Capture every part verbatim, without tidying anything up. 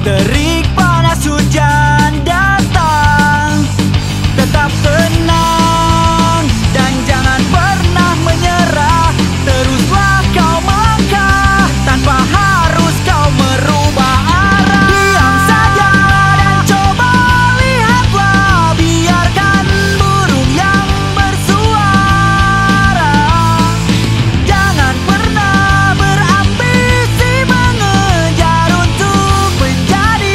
terik panas hujan datang, tetap tenang dan jangan pernah menyerah. Teruslah kau melangkah tanpa harus kau merubah arah. Diam saja dan coba lihatlah, biarkan burung yang bersuara. Jangan pernah berambisi mengejar untuk menjadi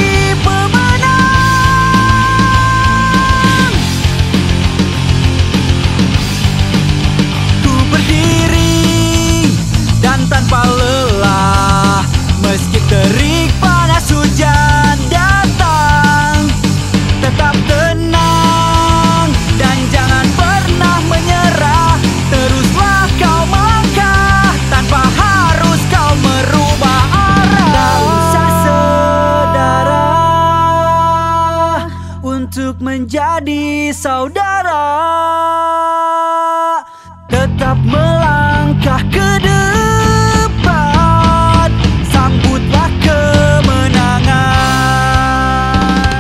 pemenang. Ku berdiri dan tanpa lelah, meski terik panas hujan datang, tetap tenang dan jangan pernah menyerah. Teruslah kau melangkah tanpa harus kau merubah arah. Tak usah saudara untuk menjadi saudara, tetap melangkah ke depan, sambutlah kemenangan.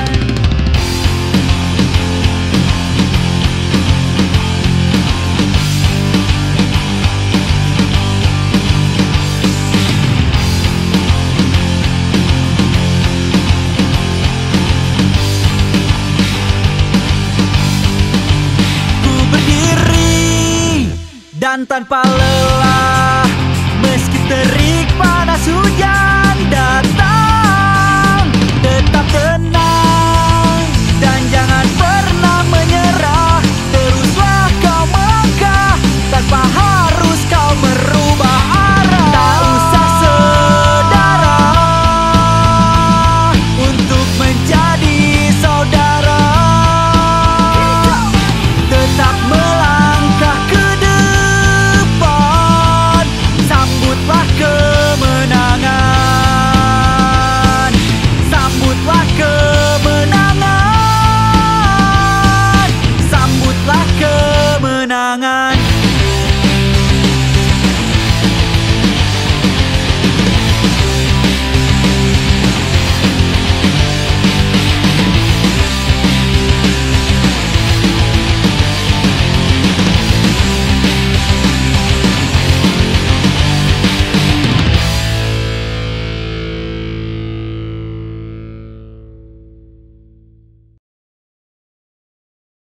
Ku berdiri dan tanpa lelah, meski terik panas hujan